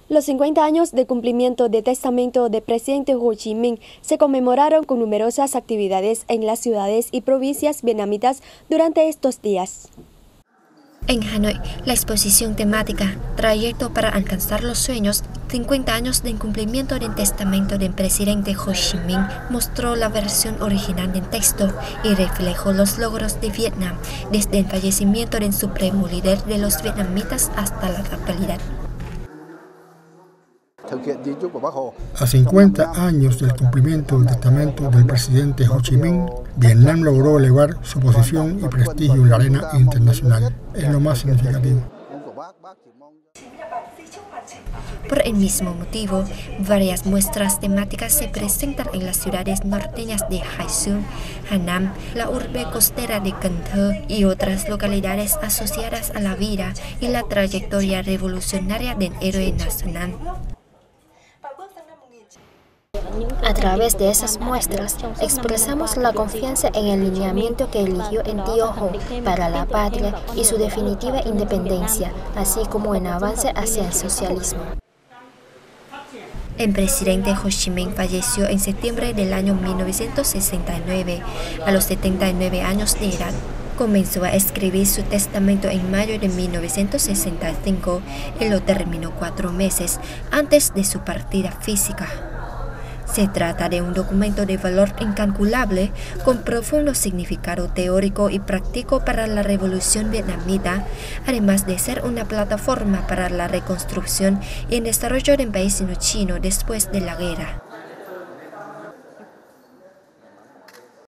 Los 50 años de cumplimiento del testamento del presidente Ho Chi Minh se conmemoraron con numerosas actividades en las ciudades y provincias vietnamitas durante estos días. En Hanoi, la exposición temática Trayecto para alcanzar los sueños, 50 años de cumplimiento del testamento del presidente Ho Chi Minh mostró la versión original del texto y reflejó los logros de Vietnam desde el fallecimiento del supremo líder de los vietnamitas hasta la actualidad. A 50 años del cumplimiento del testamento del presidente Ho Chi Minh, Vietnam logró elevar su posición y prestigio en la arena internacional. Es lo más significativo. Por el mismo motivo, varias muestras temáticas se presentan en las ciudades norteñas de Haizu, Hanam, la urbe costera de Cần Thơ y otras localidades asociadas a la vida y la trayectoria revolucionaria del héroe nacional. A través de esas muestras, expresamos la confianza en el lineamiento que eligió el tío Ho para la patria y su definitiva independencia, así como en avance hacia el socialismo. El presidente Ho Chi Minh falleció en septiembre del año 1969, a los 79 años de edad. Comenzó a escribir su testamento en mayo de 1965 y lo terminó 4 meses antes de su partida física. Se trata de un documento de valor incalculable con profundo significado teórico y práctico para la revolución vietnamita, además de ser una plataforma para la reconstrucción y el desarrollo del país indochino después de la guerra.